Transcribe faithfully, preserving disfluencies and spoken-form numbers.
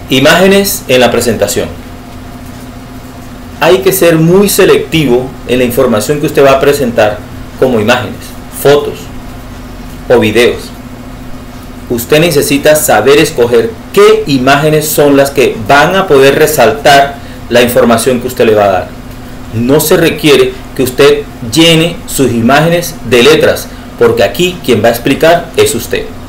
Imágenes en la presentación. Hay que ser muy selectivo en la información que usted va a presentar, como imágenes, fotos o videos. Usted necesita saber escoger qué imágenes son las que van a poder resaltar la información que usted le va a dar. No se requiere que usted llene sus imágenes de letras, porque aquí quien va a explicar es usted.